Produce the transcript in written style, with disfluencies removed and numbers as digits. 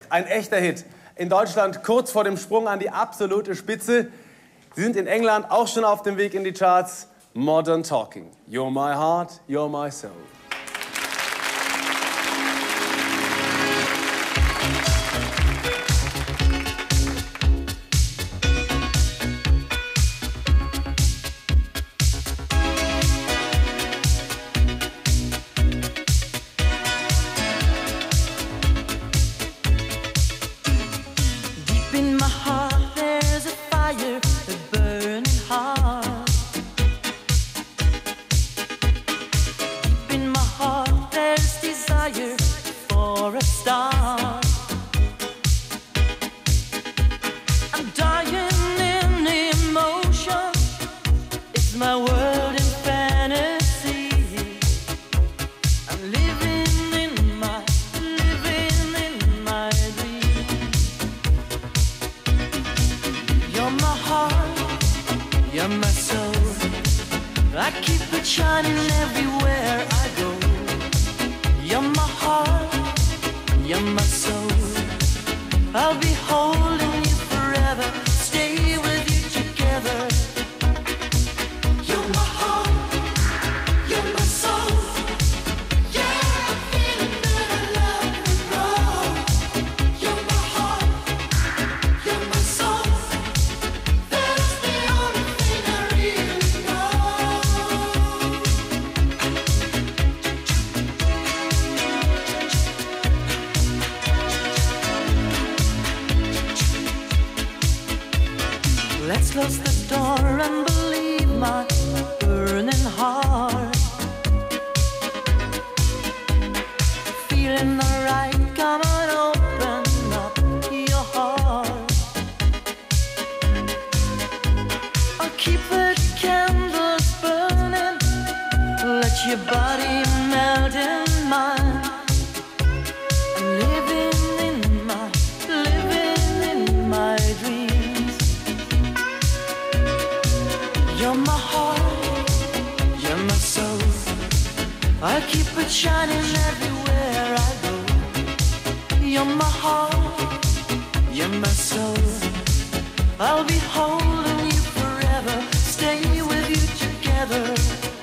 Ein echter Hit. In Deutschland kurz vor dem Sprung an die absolute Spitze. Sie sind in England auch schon auf dem Weg in die Charts. Modern Talking. You're my heart, you're my soul. In my heart there's a fire, a burning heart. Deep in my heart there's desire for a star. I'm dying in emotion, it's my world in fantasy. I'm living in my dream. You're my heart, you're my soul. I keep it shining everywhere I go. You're my heart, you're my soul. I'll be holding you forever, stay with you together. You're my heart, you're my soul. Yeah, I'm feeling that I love you, bro. You're my heart, you're my soul. That's the only thing I really know. Let's close the door and believe my burning heart. Feeling alright, come on, open up your heart. I'll keep the candles burning, let your body melt in mine. I'm living in my dreams. You're my heart, you're my soul. I'll keep it shining everywhere I go. You're my heart, you're my soul. I'll be holding you forever, stay with you together.